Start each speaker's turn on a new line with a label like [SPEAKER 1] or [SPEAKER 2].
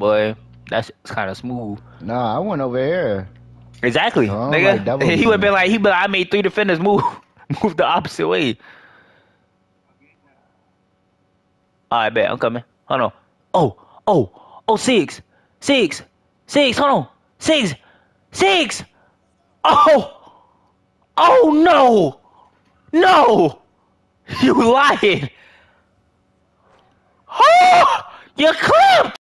[SPEAKER 1] boy. That's kind of smooth.
[SPEAKER 2] Nah, I went over here.
[SPEAKER 1] Exactly,
[SPEAKER 2] I don't like
[SPEAKER 1] nigga.
[SPEAKER 2] double
[SPEAKER 1] He would be
[SPEAKER 2] teaming.
[SPEAKER 1] like, he be like, I made 3 defenders move, move the opposite way. All right, bet I'm coming. Hold on. Oh, six, six, six. Hold on, six, six. Oh, oh no, no, you lying. Oh, you clipped.